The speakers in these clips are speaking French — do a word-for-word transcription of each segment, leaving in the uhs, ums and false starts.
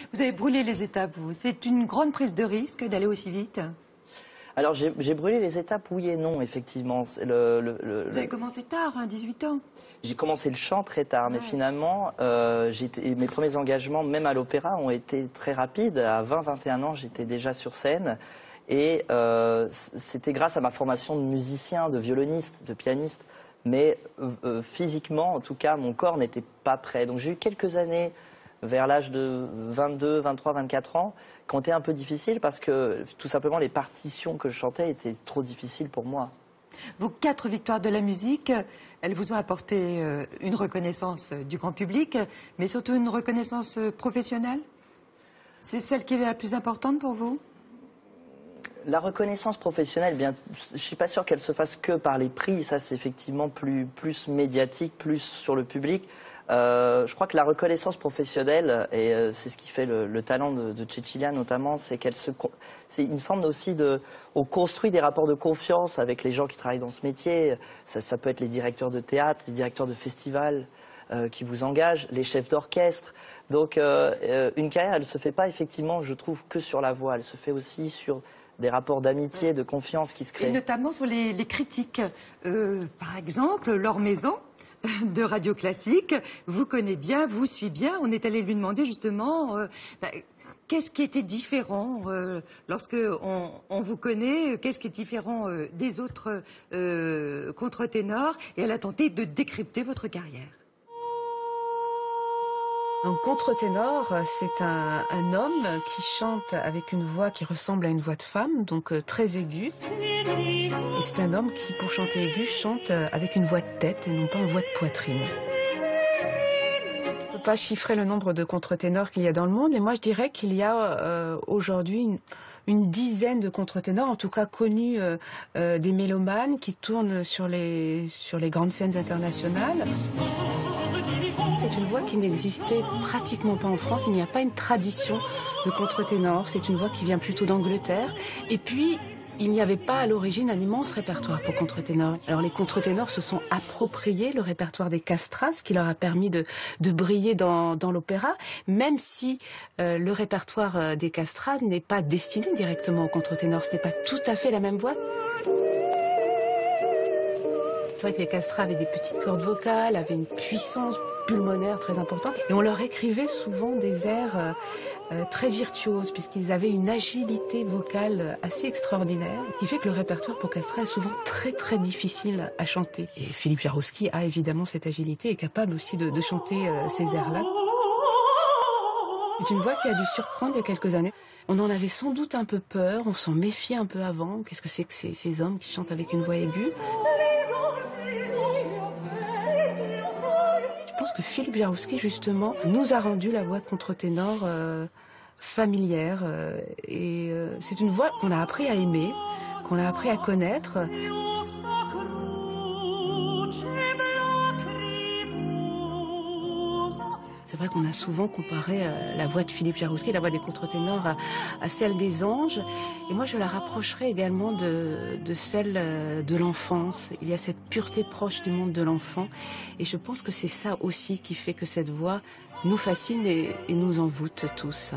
Vous avez brûlé les étapes, vous. C'est une grande prise de risque d'aller aussi vite? Alors, j'ai brûlé les étapes, oui et non, effectivement. Le, le, le, vous avez commencé tard, hein, dix-huit ans. J'ai commencé le chant très tard, mais ouais. finalement, euh, mes premiers engagements, même à l'opéra, ont été très rapides. À vingt vingt et un ans, j'étais déjà sur scène. Et euh, c'était grâce à ma formation de musicien, de violoniste, de pianiste. Mais euh, physiquement, en tout cas, mon corps n'était pas prêt. Donc j'ai eu quelques années, vers l'âge de vingt-deux, vingt-trois, vingt-quatre ans, qui ont été un peu difficiles parce que, tout simplement, les partitions que je chantais étaient trop difficiles pour moi. Vos quatre victoires de la musique, elles vous ont apporté une reconnaissance du grand public, mais surtout une reconnaissance professionnelle? C'est celle qui est la plus importante pour vous? La reconnaissance professionnelle, bien, je ne suis pas sûr qu'elle se fasse que par les prix. Ça, c'est effectivement plus, plus médiatique, plus sur le public. Euh, je crois que la reconnaissance professionnelle, et euh, c'est ce qui fait le, le talent de, de Cecilia notamment, c'est qu'elle se, c'est une forme aussi de, on construit des rapports de confiance avec les gens qui travaillent dans ce métier. Ça, ça peut être les directeurs de théâtre, les directeurs de festivals euh, qui vous engagent, les chefs d'orchestre. Donc, euh, euh, une carrière, elle ne se fait pas effectivement, je trouve, que sur la voix. Elle se fait aussi sur des rapports d'amitié, de confiance qui se créent. Et notamment sur les, les critiques. Euh, par exemple, Laure Maison, de Radio Classique, vous connaît bien, vous suit bien. On est allé lui demander justement euh, bah, qu'est-ce qui était différent euh, lorsque on, on vous connaît, qu'est-ce qui est différent euh, des autres euh, contre-ténors, et elle a tenté de décrypter votre carrière. Un contre-ténor, c'est un, un homme qui chante avec une voix qui ressemble à une voix de femme, donc euh, très aiguë. Et c'est un homme qui, pour chanter aigu, chante avec une voix de tête et non pas en voix de poitrine. Je ne peux pas chiffrer le nombre de contre-ténors qu'il y a dans le monde, mais moi je dirais qu'il y a euh, aujourd'hui une, une dizaine de contre-ténors, en tout cas connus euh, euh, des mélomanes qui tournent sur les, sur les grandes scènes internationales. C'est une voix qui n'existait pratiquement pas en France. Il n'y a pas une tradition de contre-ténor. C'est une voix qui vient plutôt d'Angleterre. Et puis, il n'y avait pas à l'origine un immense répertoire pour contre-ténor. Alors les contre-ténors se sont appropriés le répertoire des castrats, ce qui leur a permis de, de briller dans, dans l'opéra, même si euh, le répertoire des castrats n'est pas destiné directement aux contre-ténors. Ce n'est pas tout à fait la même voix. C'est vrai que les castrats avaient des petites cordes vocales, avaient une puissance pulmonaire très importante. Et on leur écrivait souvent des airs euh, euh, très virtuoses, puisqu'ils avaient une agilité vocale assez extraordinaire, qui fait que le répertoire pour castrats est souvent très très difficile à chanter. Et Philippe Jaroussky a évidemment cette agilité et est capable aussi de, de chanter euh, ces airs-là. C'est une voix qui a dû surprendre il y a quelques années. On en avait sans doute un peu peur, on s'en méfiait un peu avant. Qu'est-ce que c'est que ces, ces hommes qui chantent avec une voix aiguë ? Je pense que Philippe Jaroussky, justement, nous a rendu la voix de contre-ténor euh, familière. Euh, et euh, c'est une voix qu'on a appris à aimer, qu'on a appris à connaître. C'est vrai qu'on a souvent comparé euh, la voix de Philippe Jaroussky, la voix des contre-ténors, à, à celle des anges. Et moi, je la rapprocherais également de, de celle euh, de l'enfance. Il y a cette pureté proche du monde de l'enfant. Et je pense que c'est ça aussi qui fait que cette voix nous fascine et, et nous envoûte tous.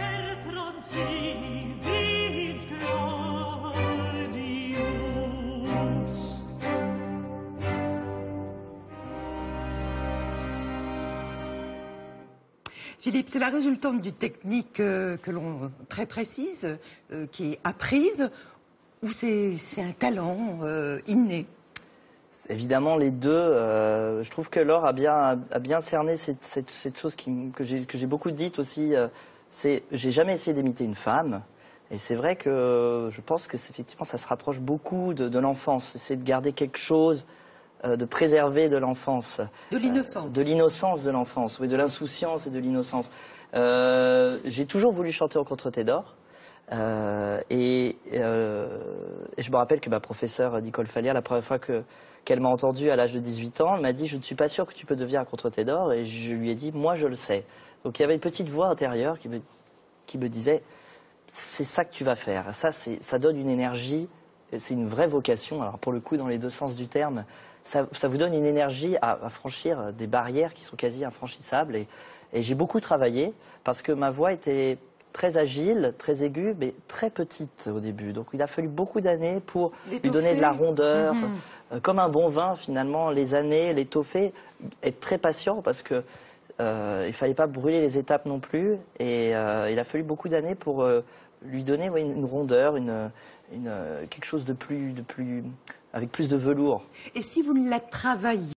Philippe, c'est la résultante d'une technique euh, que l'on très précise, euh, qui est apprise, ou c'est un talent euh, inné? Évidemment, les deux. Euh, je trouve que Laure a bien, a bien cerné cette, cette, cette chose qui, que j'ai beaucoup dite aussi. Euh, c'est, j'ai jamais essayé d'imiter une femme. Et c'est vrai que je pense que effectivement, ça se rapproche beaucoup de, de l'enfance. C'est de garder quelque chose, euh, de préserver de l'enfance. De l'innocence. Euh, de l'innocence de l'enfance, oui, de l'insouciance et de l'innocence. Euh, j'ai toujours voulu chanter en contre-ténor. Euh, et, euh, et je me rappelle que ma professeure Nicole Fallière, la première fois que qu'elle m'a entendu à l'âge de dix-huit ans, elle m'a dit « Je ne suis pas sûre que tu peux devenir un contre-ténor ». Et je lui ai dit « Moi, je le sais ». Donc il y avait une petite voix intérieure qui me, qui me disait « C'est ça que tu vas faire ». Ça, ça donne une énergie, c'est une vraie vocation. Alors pour le coup, dans les deux sens du terme, ça, ça vous donne une énergie à, à franchir des barrières qui sont quasi infranchissables. Et, Et j'ai beaucoup travaillé parce que ma voix était très agile, très aiguë, mais très petite au début. Donc il a fallu beaucoup d'années pour lui donner de la rondeur. Mmh. Euh, comme un bon vin, finalement, les années, l'étoffer, être très patient parce que euh, il fallait pas brûler les étapes non plus. Et euh, il a fallu beaucoup d'années pour euh, lui donner ouais, une, une rondeur, une, une, quelque chose de plus, de plus, avec plus de velours. Et si vous ne la travaillez